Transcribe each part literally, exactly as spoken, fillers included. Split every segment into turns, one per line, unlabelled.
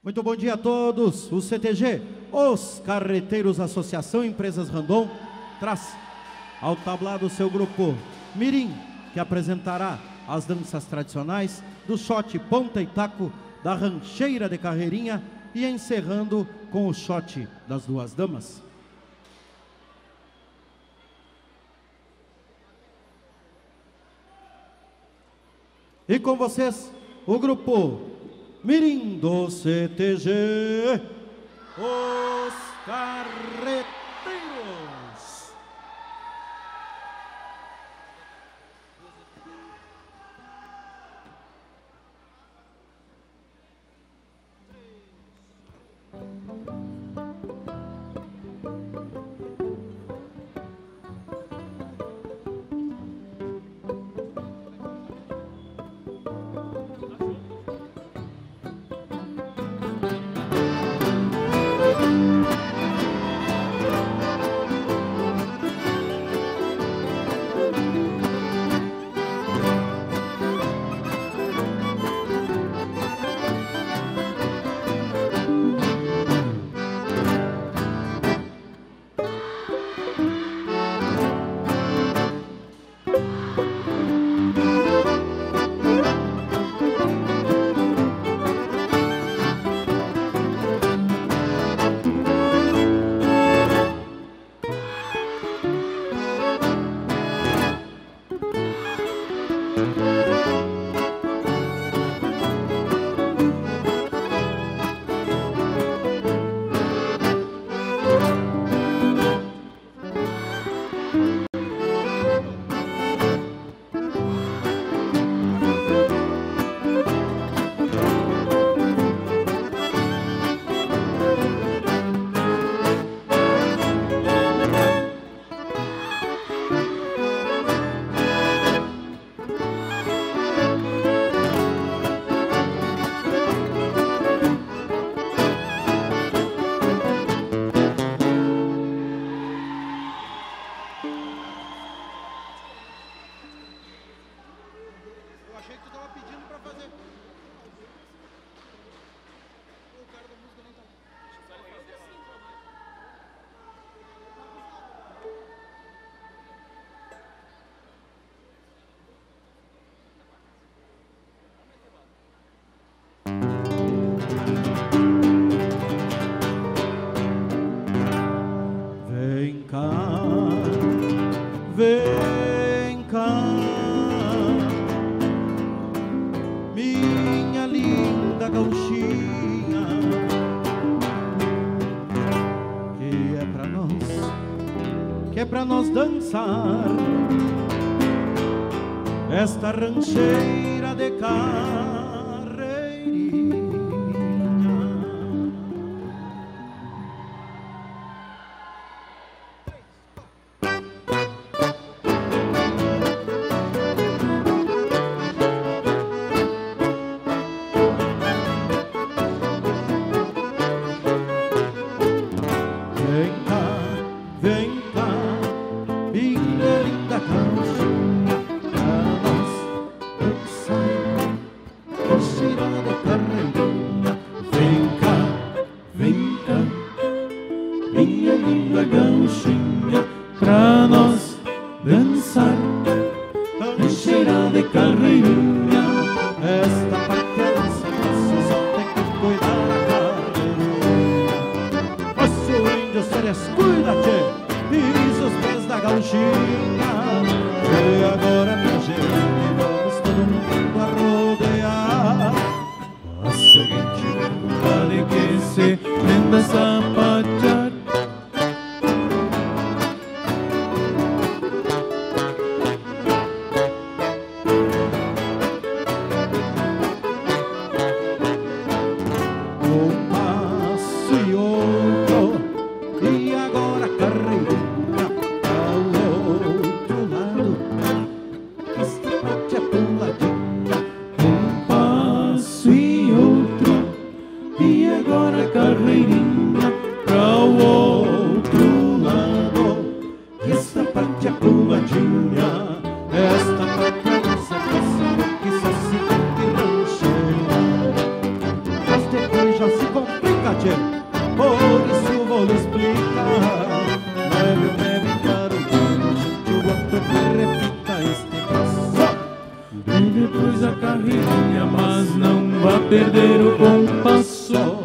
Muito bom dia a todos. O C T G, os Carreteiros Associação Empresas Randon, traz ao tablado seu grupo Mirim, que apresentará as danças tradicionais do shot ponta e taco, da rancheira de carreirinha e encerrando com o shot das duas damas. E com vocês, o grupo Mirim do C T G, os Carreteiros. Vem cá, minha linda gauchinha, que é pra nós, que é pra nós dançar esta rancheira de carreirinha. Vem cá, minha linda gauchinha, pra nós dançar rancheira de carreirinha. Vem cá, vem cá, minha linda gauchinha, pra nós dançar rancheira de carreirinha. Esta paquerança nossa só tem que cuidar da carreirinha. Nosso índio se descuida, tchê, pisa os pés da gauchinha. E agora, minha gente, vamos todo mundo a rodear. A seguinte vale que se prenda sapatear. Um passo e outro, e agora a carreirinha ao outro lado, esta parte é puladinha. Um passo e outro, e agora a carreirinha ao outro lado, esta parte é puladinha. Esta parte é nossa canção que só se canta em rancheira, mas depois já se tchê, por isso vou lhe explicar. Não deve dar o mundo de o outro que repita este passo.
E depois a carreirinha, mas não vá perder o compasso.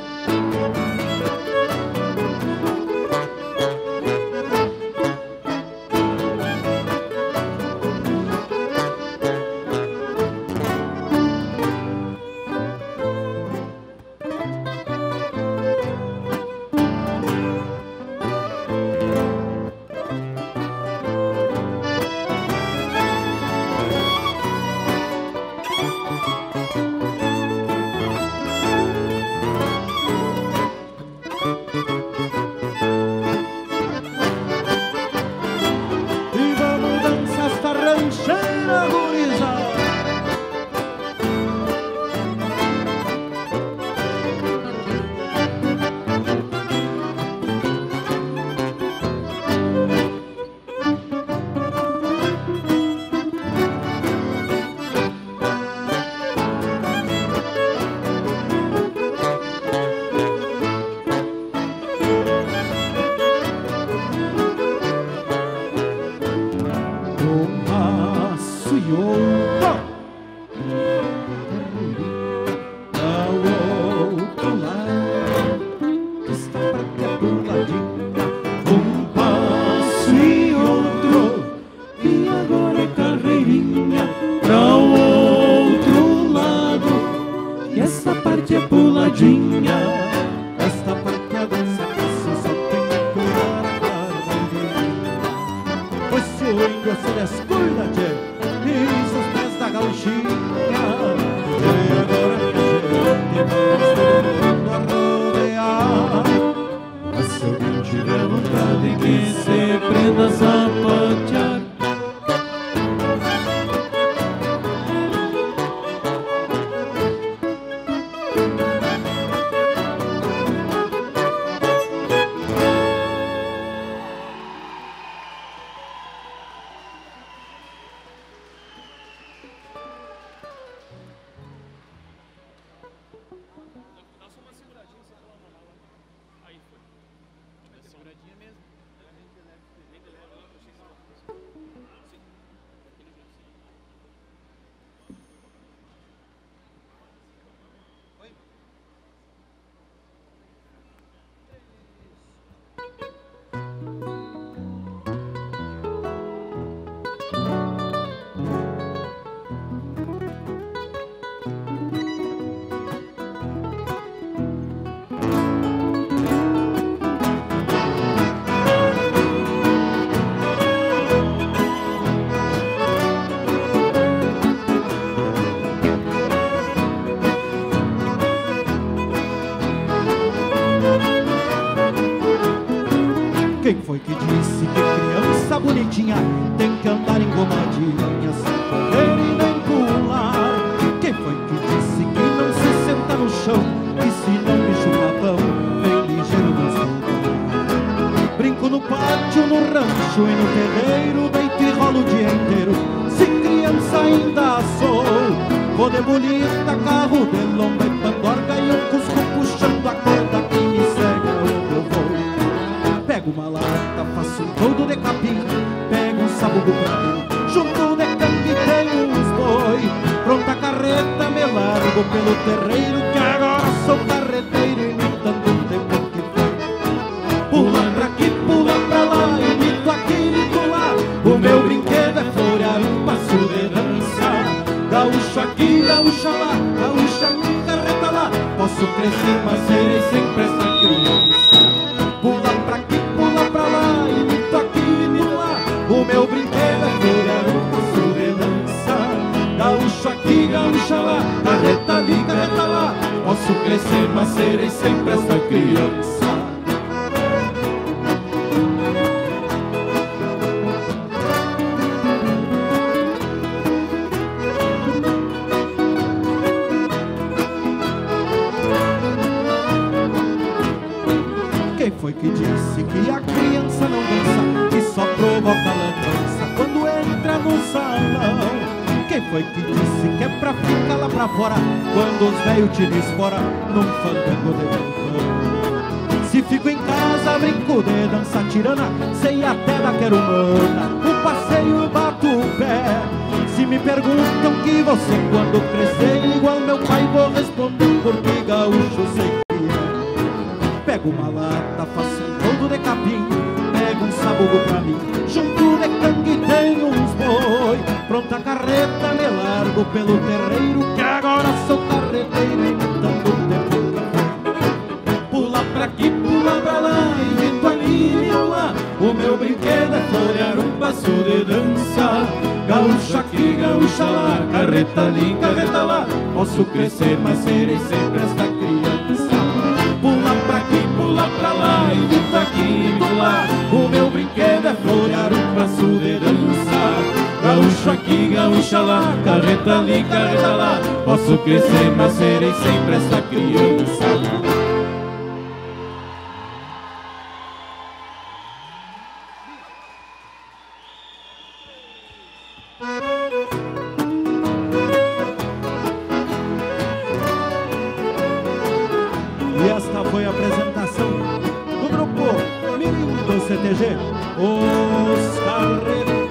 Quem foi que disse que criança bonitinha tem que andar engomadinha sem correr e nem pular? Quem foi que disse que não se senta no chão e se não bicho papão vem ligeiro nos roubar? Brinco no pátio, no rancho e no terreiro, deito e rolo o dia inteiro. Se criança ainda sou, vou de bolita, carro de lomba e pandorga e um cusco puxando a corda que me segue onde eu vou. Pego uma lata, faço um todo de capim, pego um sabugo pra mim, junto de cangue e tenho uns boi. Pronta a carreta, me largo pelo terreiro, que agora sou carreteiro, imitando o tempo que foi. Pula pra aqui, pula pra lá, imito aqui, imito lá. O meu brinquedo é florear um passo de dança. Gaúcho aqui, gaúcha lá, gaúcha aqui, carreta lá. Posso crescer, mas serei sempre essa criança. Pula pra aqui, pula pra lá, imito aqui, imito lá. O meu brinquedo é florear um passo de dança. Gaúcho aqui, gaúcha lá, carreta ali, carreta lá. Posso crescer, mas serei sempre essa criança. Quem foi que disse que a criança não dança, que só provoca lambança quando entra no salão? Quem foi que disse que é pra ficar lá pra fora, quando os velhos te desfora num fandango de balcão? gosto de dança tirana, sei até da querumana, o passeio bato o pé. Se me perguntam que você quando crescer igual meu pai, vou responder porque gaúcho sei que é. Pego uma lata, faço um todo de capim, pego um sabugo pra mim, junto de cangue tenho uns boi. Pronta a carreta, me largo pelo terreiro, que agora sou carreteiro imitando o tempo que foi. Pula pra aqui, pula pra lá, invento ali e lá, o meu brinquedo é florear um passo de dança. Gaúcha aqui, gaúcha lá, carreta ali, carreta lá, posso crescer, mas serei sempre esta criança. Pula pra aqui, pula pra lá, invento aqui e lá, o meu brinquedo é florear um passo de dança. Gaúcho aqui, gaúcha lá, carreta ali, carreta lá, posso crescer, mas serei sempre essa criança. E esta foi a apresentação do grupo Mirim do C T G, Os Carreteiros.